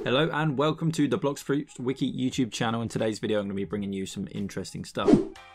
Hello and welcome to the Blox Fruits Wiki YouTube channel. In today's video I'm going to be bringing you some interesting stuff.